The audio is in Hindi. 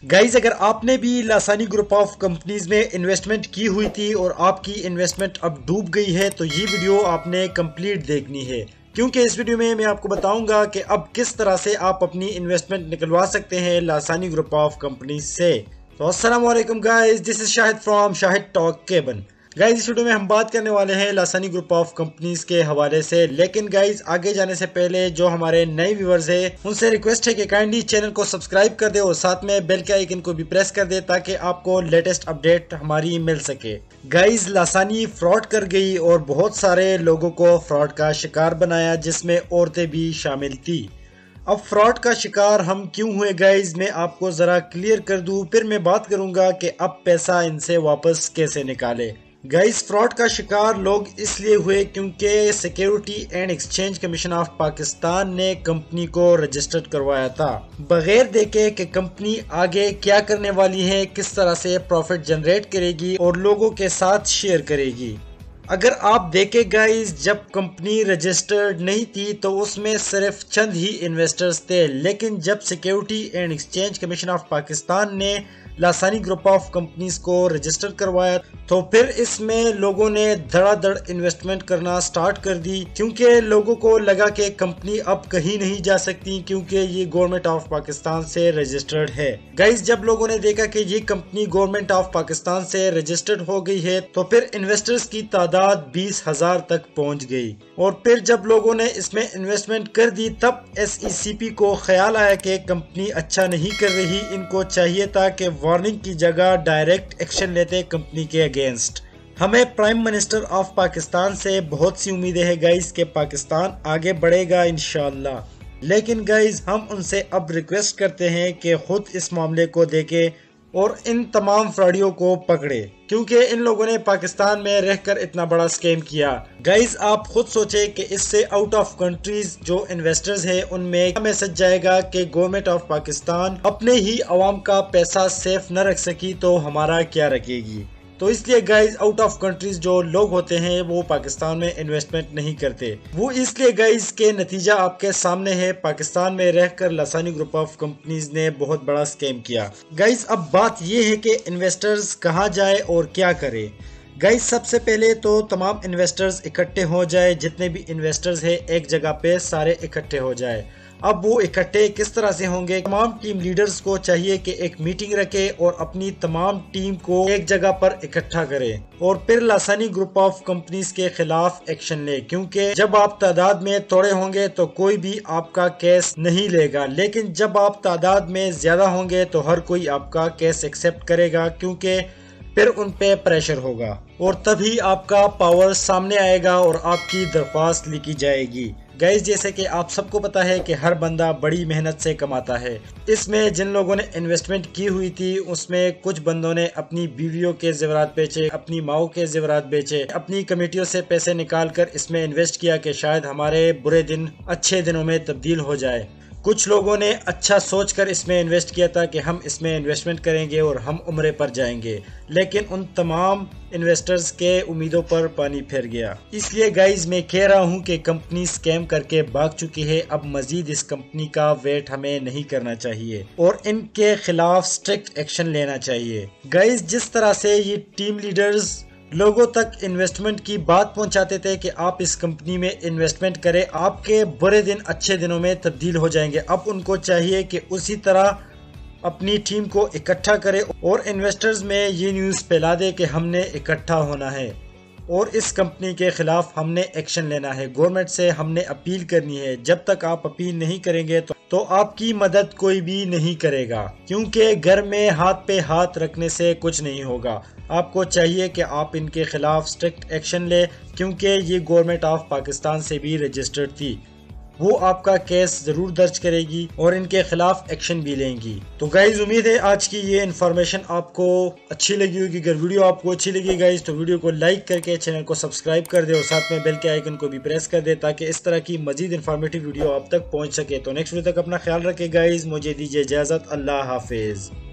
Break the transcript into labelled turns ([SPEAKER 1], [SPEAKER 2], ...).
[SPEAKER 1] गाइज अगर आपने भी लासानी ग्रुप ऑफ कंपनीज में इन्वेस्टमेंट की हुई थी और आपकी इन्वेस्टमेंट अब डूब गई है तो ये वीडियो आपने कंप्लीट देखनी है, क्योंकि इस वीडियो में मैं आपको बताऊंगा कि अब किस तरह से आप अपनी इन्वेस्टमेंट निकलवा सकते हैं लासानी ग्रुप ऑफ कंपनीज से। तो अस्सलाम वालेकुम guys, this is Shahid from Shahid talk केबन। गाइज इस वीडियो में हम बात करने वाले हैं लासानी ग्रुप ऑफ कंपनीज के हवाले से, लेकिन गाइज आगे जाने से पहले जो हमारे नए व्यूवर्स हैं उनसे रिक्वेस्ट है कि काइंडली चैनल को सब्सक्राइब कर दे और साथ में बेल के आइकन को भी प्रेस कर दे ताकि आपको लेटेस्ट अपडेट हमारी मिल सके। गाइज लासानी फ्रॉड कर गई और बहुत सारे लोगों को फ्रॉड का शिकार बनाया, जिसमें औरतें भी शामिल थी। अब फ्रॉड का शिकार हम क्यों हुए गाइज, मैं आपको जरा क्लियर कर दूं, फिर मैं बात करूंगा कि अब पैसा इनसे वापस कैसे निकाले। गाइस फ्रॉड का शिकार लोग इसलिए हुए क्योंकि security and exchange commission of Pakistan ने कंपनी को रजिस्टर्ड करवाया था बगैर देखे कि कंपनी आगे क्या करने वाली है, किस तरह से प्रॉफिट जनरेट करेगी और लोगों के साथ शेयर करेगी। अगर आप देखें गाइस, जब कंपनी रजिस्टर्ड नहीं थी तो उसमें सिर्फ चंद ही इन्वेस्टर्स थे, लेकिन जब security and exchange commission of Pakistan ने लासानी ग्रुप ऑफ कंपनीज को रजिस्टर करवाया तो फिर इसमें लोगों ने धड़ाधड़ इन्वेस्टमेंट करना स्टार्ट कर दी, क्योंकि लोगों को लगा कि कंपनी अब कहीं नहीं जा सकती क्योंकि ये गवर्नमेंट ऑफ पाकिस्तान से रजिस्टर्ड है। गाइस जब लोगों ने देखा कि ये कंपनी गवर्नमेंट ऑफ पाकिस्तान से रजिस्टर्ड हो गई है तो फिर इन्वेस्टर्स की तादाद 20,000 तक पहुंच गई। और फिर जब लोगों ने इसमें इन्वेस्टमेंट कर दी तब SECP को ख्याल आया कि कंपनी अच्छा नहीं कर रही, इनको चाहिए था कि वार्निंग की जगह डायरेक्ट एक्शन लेते कंपनी के अगेंस्ट। हमें प्राइम मिनिस्टर ऑफ पाकिस्तान से बहुत सी उम्मीदें हैं गाइस कि पाकिस्तान आगे बढ़ेगा इंशाल्लाह, लेकिन गाइस हम उनसे अब रिक्वेस्ट करते हैं कि खुद इस मामले को देखें और इन तमाम फ्रॉडियों को पकड़े, क्योंकि इन लोगों ने पाकिस्तान में रहकर इतना बड़ा स्कैम किया। गाइज आप खुद सोचें कि इससे आउट ऑफ कंट्रीज जो इन्वेस्टर्स हैं उनमें क्या मैसेज जाएगा कि गवर्नमेंट ऑफ पाकिस्तान अपने ही अवाम का पैसा सेफ न रख सकी तो हमारा क्या रखेगी। तो इसलिए गाइज आउट ऑफ कंट्रीज जो लोग होते हैं वो पाकिस्तान में इन्वेस्टमेंट नहीं करते, वो इसलिए गाइज के नतीजा आपके सामने है। पाकिस्तान में रहकर लासानी ग्रुप ऑफ कंपनीज ने बहुत बड़ा स्कैम किया। गाइज अब बात ये है कि इन्वेस्टर्स कहाँ जाए और क्या करे। गाइज सबसे पहले तो तमाम इन्वेस्टर्स इकट्ठे हो जाए, जितने भी इन्वेस्टर्स है एक जगह पे सारे इकट्ठे हो जाए। अब वो इकट्ठे किस तरह से होंगे, तमाम टीम लीडर्स को चाहिए कि एक मीटिंग रखे और अपनी तमाम टीम को एक जगह पर इकट्ठा करें और फिर लासानी ग्रुप ऑफ कंपनीज के खिलाफ एक्शन ले, क्योंकि जब आप तादाद में थोड़े होंगे तो कोई भी आपका केस नहीं लेगा, लेकिन जब आप तादाद में ज्यादा होंगे तो हर कोई आपका केस एक्सेप्ट करेगा, क्योंकि फिर उन पे प्रेशर होगा और तभी आपका पावर सामने आएगा और आपकी दरख्वास्त लिखी जाएगी। गाइस जैसे कि आप सबको पता है कि हर बंदा बड़ी मेहनत से कमाता है। इसमें जिन लोगों ने इन्वेस्टमेंट की हुई थी उसमें कुछ बंदों ने अपनी बीवियों के जेवरात बेचे, अपनी माओ के जेवरात बेचे, अपनी कमेटियों से पैसे निकाल कर इसमें इन्वेस्ट किया कि शायद हमारे बुरे दिन अच्छे दिनों में तब्दील हो जाए। कुछ लोगों ने अच्छा सोचकर इसमें इन्वेस्ट किया था कि हम इसमें इन्वेस्टमेंट करेंगे और हम उम्रे पर जाएंगे, लेकिन उन तमाम इन्वेस्टर्स के उम्मीदों पर पानी फिर गया। इसलिए गाइज मैं कह रहा हूं कि कंपनी स्कैम करके भाग चुकी है, अब मजीद इस कंपनी का वेट हमें नहीं करना चाहिए और इनके खिलाफ स्ट्रिक्ट एक्शन लेना चाहिए। गाइज जिस तरह से ये टीम लीडर्स लोगों तक इन्वेस्टमेंट की बात पहुंचाते थे कि आप इस कंपनी में इन्वेस्टमेंट करें, आपके बुरे दिन अच्छे दिनों में तब्दील हो जाएंगे, अब उनको चाहिए कि उसी तरह अपनी टीम को इकट्ठा करे और इन्वेस्टर्स में ये न्यूज़ फैला दे कि हमने इकट्ठा होना है और इस कंपनी के खिलाफ हमने एक्शन लेना है, गवर्नमेंट से हमने अपील करनी है। जब तक आप अपील नहीं करेंगे तो आपकी मदद कोई भी नहीं करेगा, क्योंकि घर में हाथ पे हाथ रखने से कुछ नहीं होगा। आपको चाहिए कि आप इनके खिलाफ स्ट्रिक्ट एक्शन ले, क्योंकि ये गवर्नमेंट ऑफ पाकिस्तान से भी रजिस्टर्ड थी, वो आपका केस जरूर दर्ज करेगी और इनके खिलाफ एक्शन भी लेंगी। तो गाइज उम्मीद है आज की ये इन्फॉर्मेशन आपको अच्छी लगी होगी। अगर वीडियो आपको अच्छी लगी गाइज तो वीडियो को लाइक करके चैनल को सब्सक्राइब कर दे और साथ में बेल के आइकन को भी प्रेस कर दे ताकि इस तरह की मजीद इन्फॉर्मेटिव वीडियो आप तक पहुंच सके। तो नेक्स्ट वीडियो तक अपना ख्याल रखे गाइज, मुझे दीजिए इजाजत, अल्लाह हाफिज।